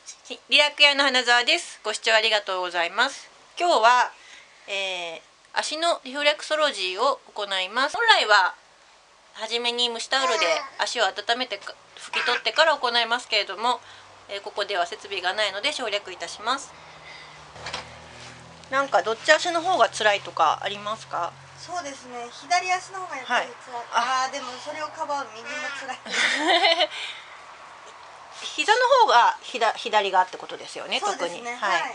リラク屋の花澤です。ご視聴ありがとうございます。今日は、足のリフレクソロジーを行います。本来は初めに蒸しタオルで足を温めて拭き取ってから行いますけれども、ここでは設備がないので省略いたします。なんかどっち足の方が辛いとかありますか？ そうですね。左足の方がやっぱり辛い。ああ、でもそれをかばう右も辛い。 膝の方が左がってことですよね。 そうですね。 特に。はい。 はい。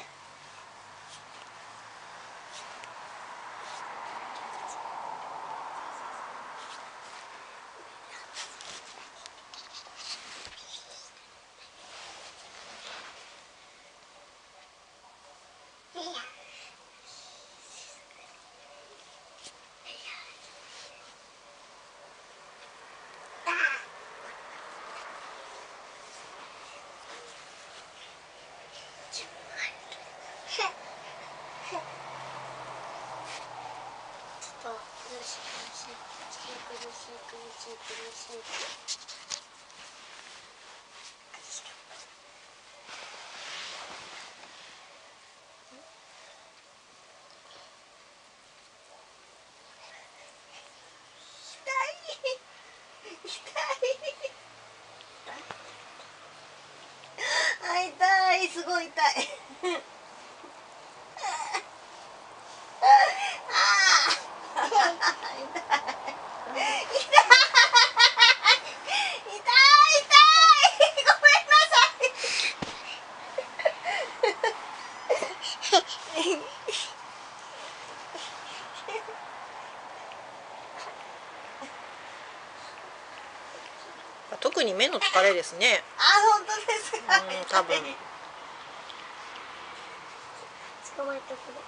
痛い、すごい痛い。 特に目の疲れですね。 あ、本当ですか。 多分。 捕まえてくれ。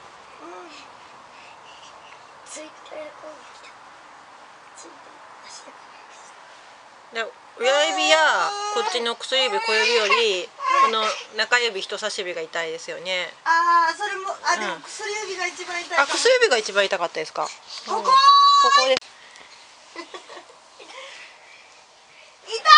ついてる子が来た。ついてる足だで、親指やこっちの薬指、小指よりこの中指、人差し指が痛いですよね。 ああ、それも、でも薬指が一番痛いかも。 薬指が一番痛かったですか？ ここで。 痛い。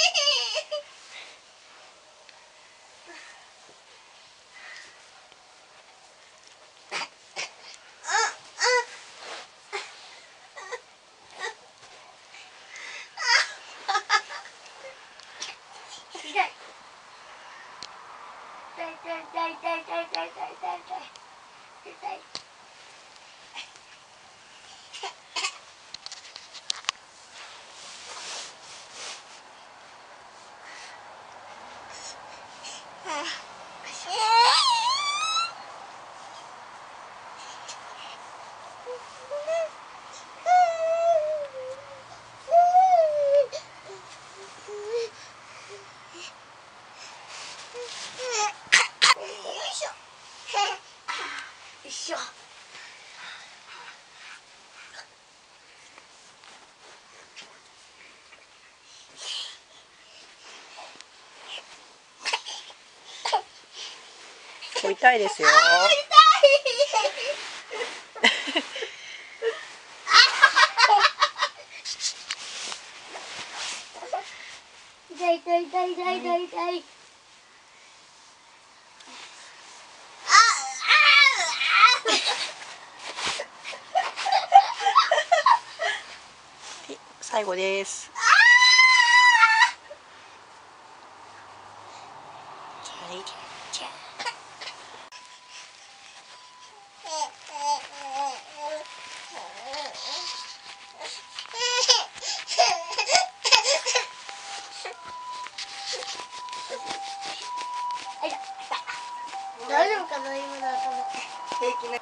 痛いですよ。 痛い。 最後です。はい。 大丈夫かな、今の頭。 平気ね。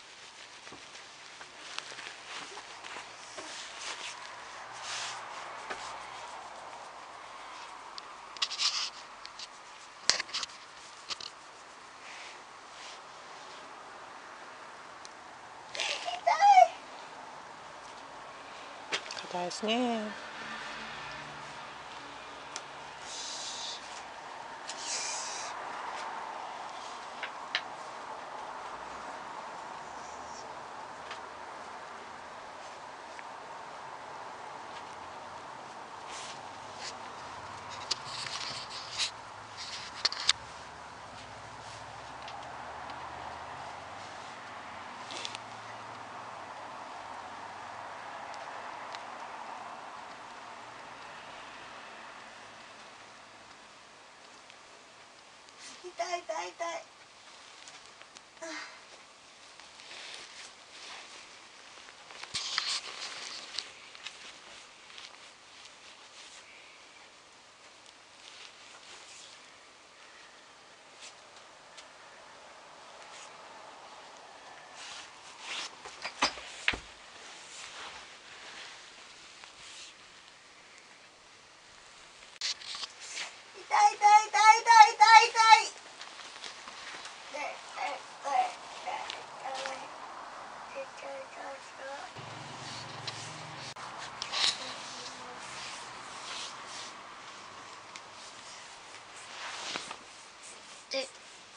硬いですね。 痛い痛い痛い。痛い痛い痛い痛い痛い痛い。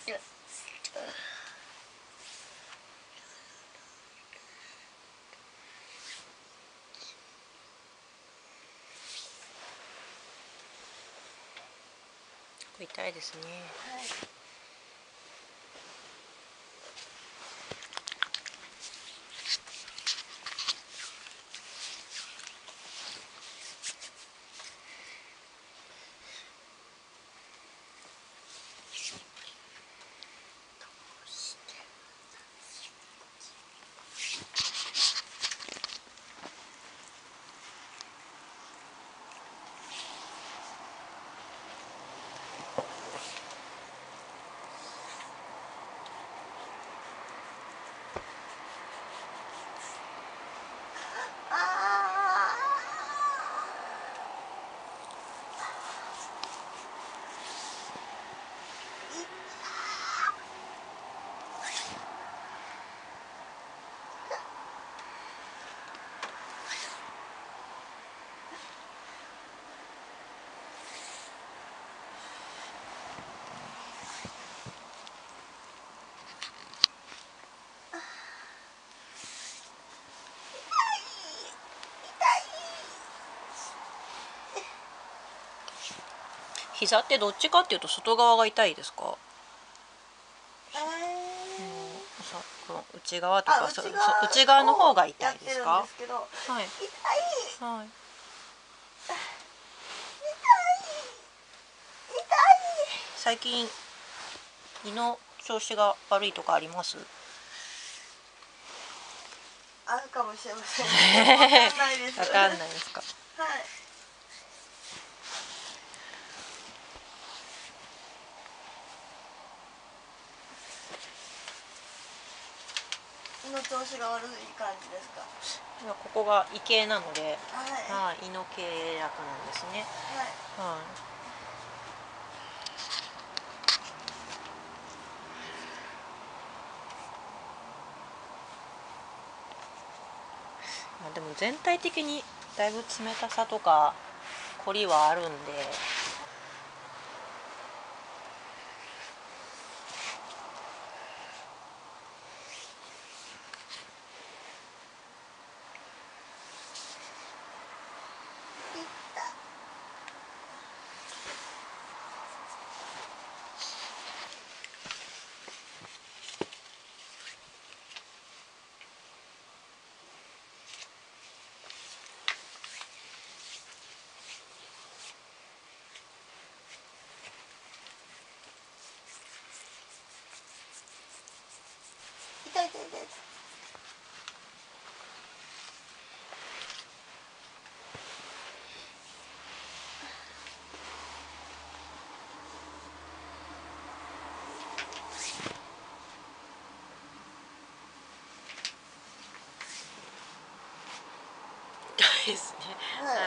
これ痛いですね。 はい。 膝ってどっちかっていうと外側が痛いですか？この内側とか内側の方が痛いですか？はい。 痛い。 はい。最近胃の調子が悪いとかあります？ あるかもしれません。わかんないです。 わかんないですか。 はい。胃の調子が悪い感じですか？ ここが胃系なので、 はい。 胃の経絡なんですね。 はい。 はい。でも全体的にだいぶ冷たさとか凝りはあるんで。 痛い痛い痛い。 痛いですね。 はい。 はい。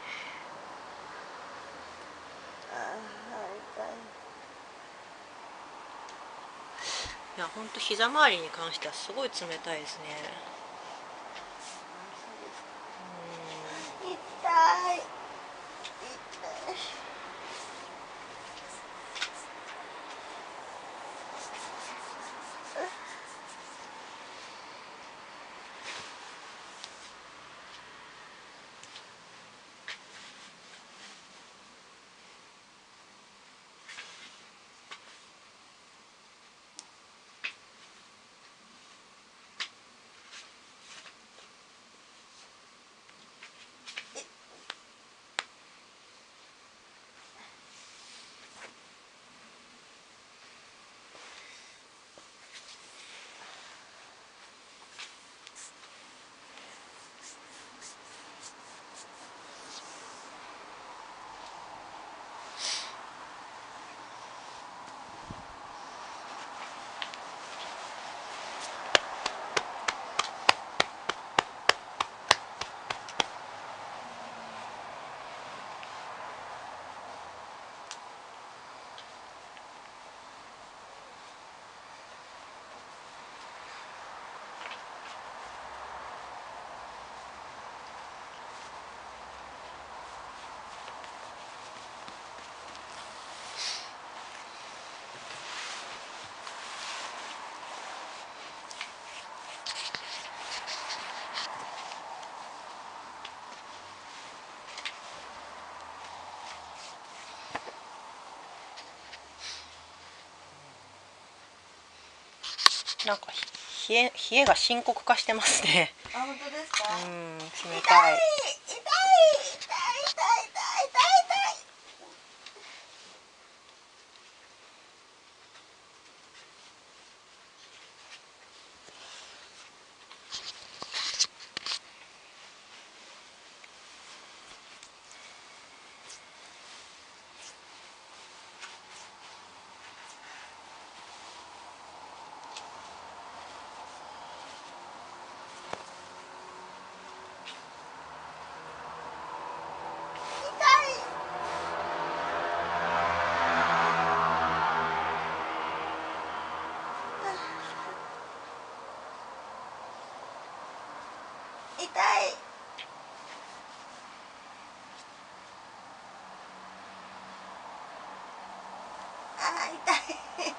痛い。 いや、本当膝周りに関してはすごい冷たいですね。 痛い。痛い。 なんか冷えが深刻化してますね。 あ、本当ですか。 うん、冷痛いたい。 痛い痛い痛い痛い痛い。痛い。あー、痛い。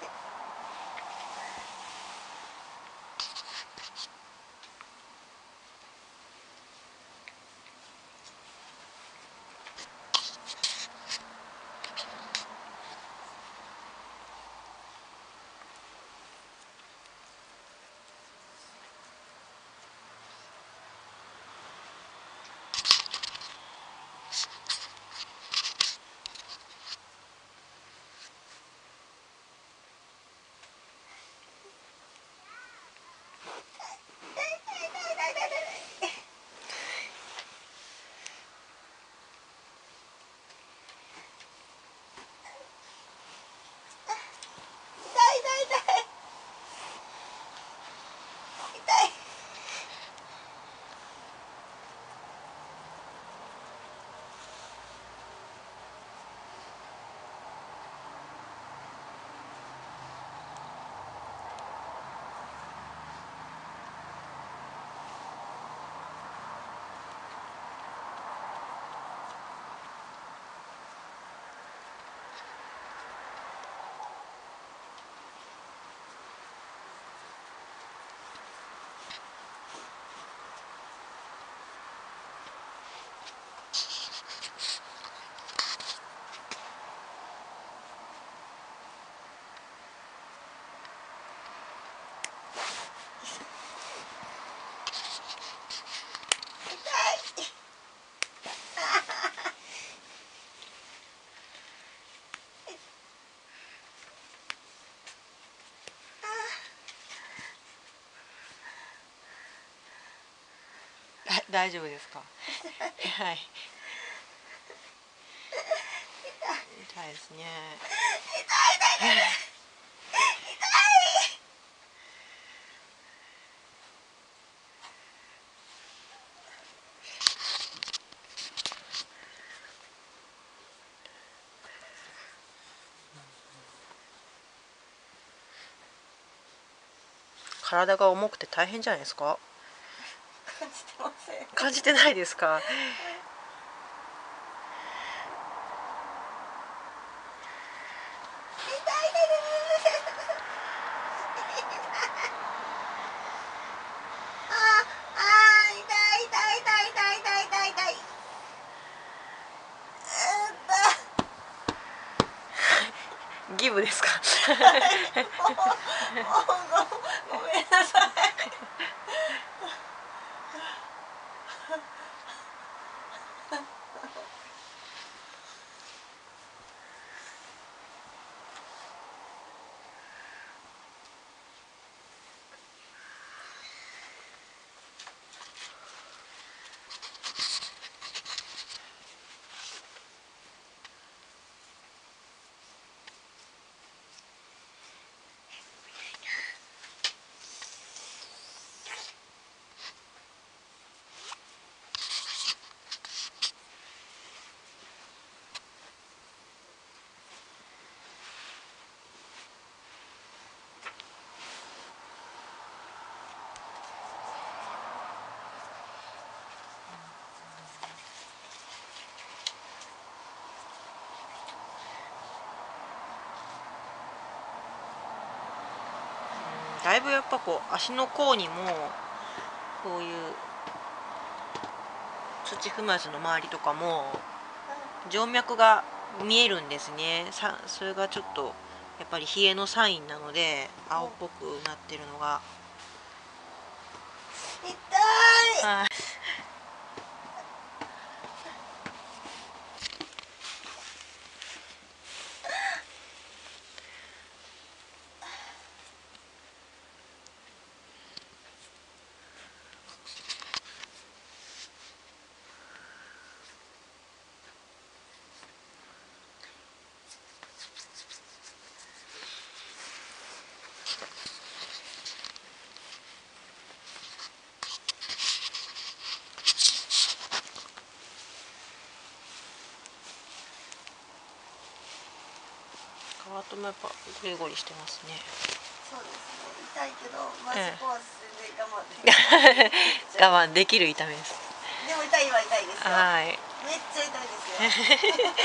大丈夫ですか。はい。痛いですね。体が重くて大変じゃないですか。 感じてません。 感じてないですか。ギブですか。 ごめんなさい。 だいぶやっぱこう足の甲にもこういう土踏まずの周りとかも静脈が見えるんですね。それがちょっとやっぱり冷えのサインなので青っぽくなってるのが、 痛い。 はい。ハートもやっぱゴリゴリしてますね。 そうですね。痛いけど、まあ、 ええそこは全然我慢できる。 我慢できる痛みです。 でも痛いは痛いですよ。 はい。 めっちゃ痛いですよ。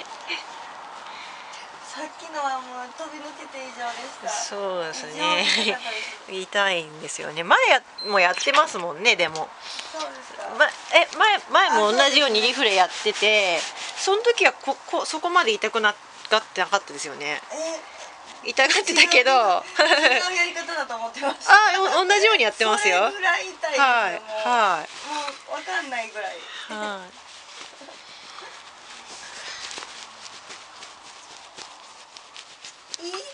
さっきのはもう飛び抜けて異常でした。 そうです異常ね。 に痛かったです。 痛いんですよね。前もやってますもんね。でも、 そうですか。 前も同じようにリフレやってて、その時はそこまで痛くなってなかったですよね。痛がってたけど、 違うやり方だと思ってました。 同じようにやってますよ。 それぐらい痛いですよ。 はいもう、 はいもうわかんないぐらい。 はい。 痛ー。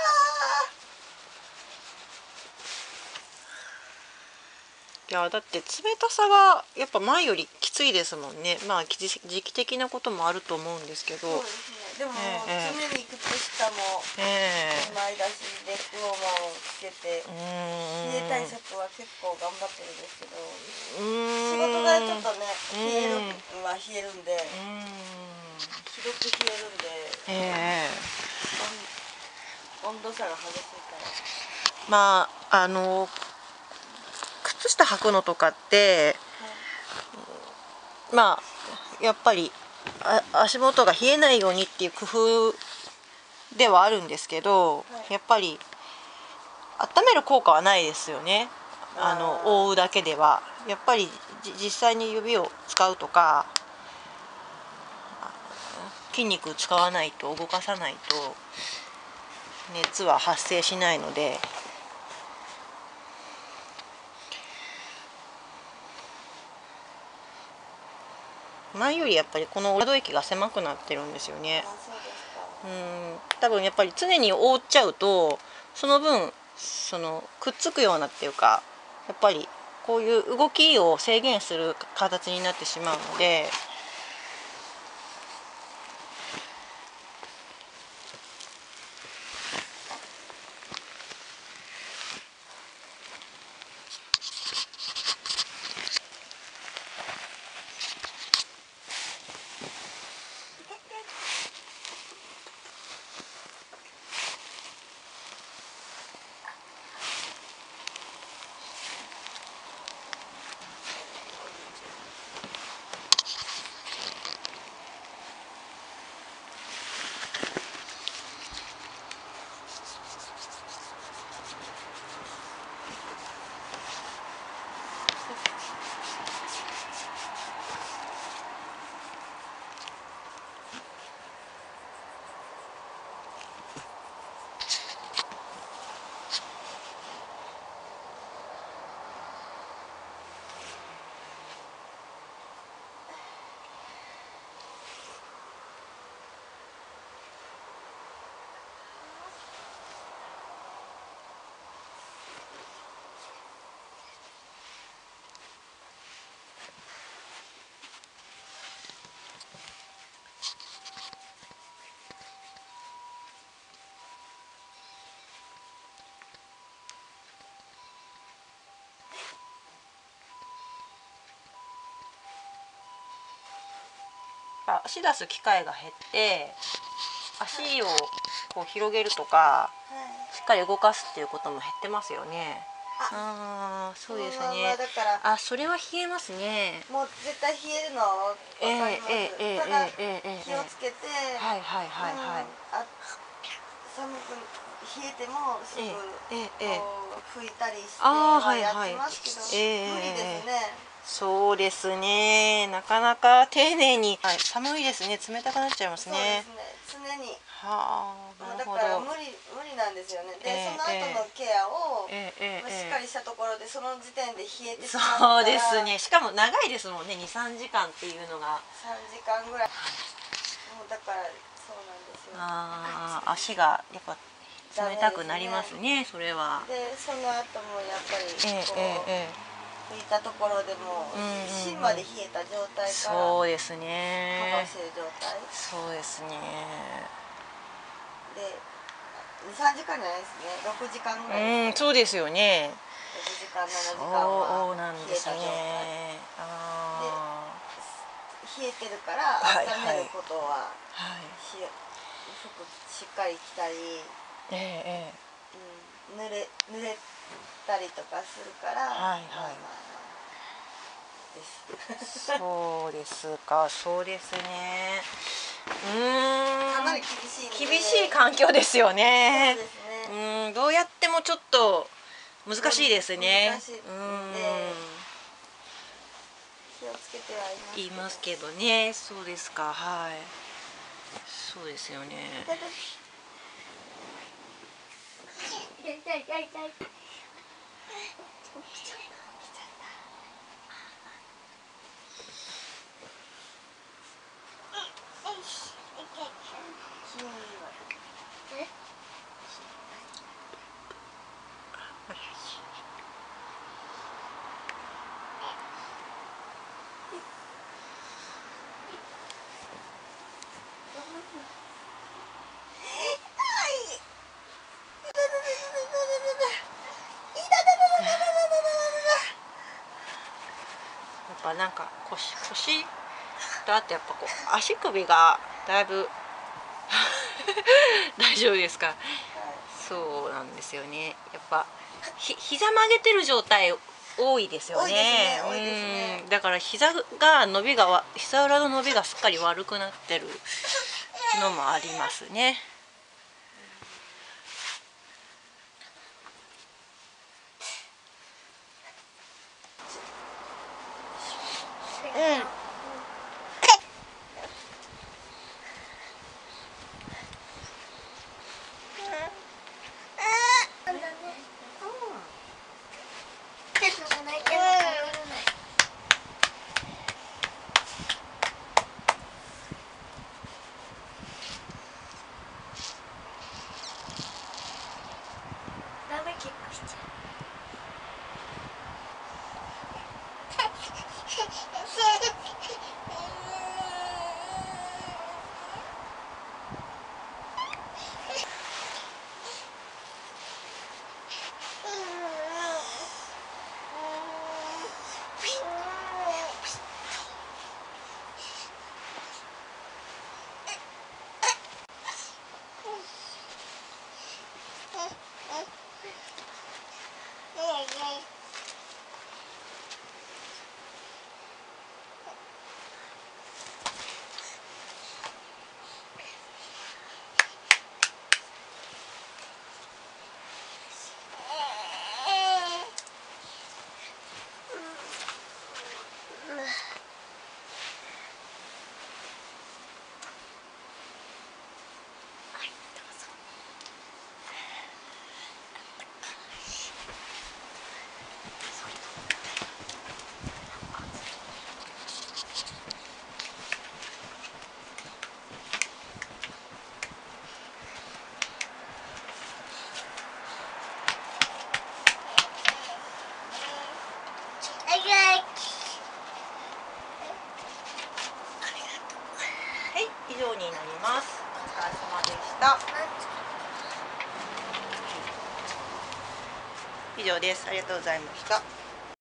いやだって冷たさがやっぱ前よりきついですもんね。まあ時期的なこともあると思うんですけど。 そうですね。でも、常に靴下も2枚だしでクローマをつけて、冷え対策は結構頑張ってるんですけど、仕事がちょっとね冷えるは冷えるんで、ひどく冷えるんで、温度差が激しいから。 まあ靴下履くのとかって、まあやっぱり足元が冷えないようにっていう工夫ではあるんですけど、やっぱり温める効果はないですよね。覆うだけではやっぱり実際に指を使うとか筋肉使わないと、動かさないと熱は発生しないので。前よりやっぱりこの可動域が狭くなってるんですよね。多分やっぱり常に覆っちゃうとその分くっつくようなっていうか、やっぱりこういう動きを制限する形になってしまうので。足出す機会が減って足をこう広げるとか、しっかり動かすっていうことも減ってますよね。そうですね。それは冷えますね。 もう絶対冷えるのは分かります。ただ気をつけて、寒く冷えてもすぐ拭いたりしてはやってますけど、無理ですね。 そうですね。なかなか丁寧に、はい、寒いですね。冷たくなっちゃいますね。 そうですね。常に。 はあ、なるほど。 だから無理なんですよね。で、その後のケアを、しっかりしたところでその時点で冷えてしまったら。 そうですね。しかも長いですもんね。2、3時間っていうのが。 3時間ぐらい。もうだからそうなんですよ。 ああ、足がやっぱ冷たくなりますね。それは。 で、その後もやっぱりこう。拭いたところでも芯まで冷えた状態からそうですね。 剥がせる状態。 そうですね。 で、2、3時間じゃないですね。6時間ぐらいです。 そうですよね。 6時間、7時間は冷えた状態。で、冷えてるから温めることは服しっかり着たり、濡れたりとかするから。 そうですか、そうですね。 かなり厳しい環境ですよね。 そうですね。 どうやってもちょっと難しいですね。 難しいんで気をつけてはいますけどね。そうですか、はい。そうですよね。やっぱなんか腰とあとやっぱこう足首がだいぶ大丈夫ですか。そうなんですよね。やっぱ膝曲げてる状態多いですよね。だから膝裏の伸びがすっかり悪くなってるのもありますね。以上になります。お疲れ様でした。以上です。ありがとうございました。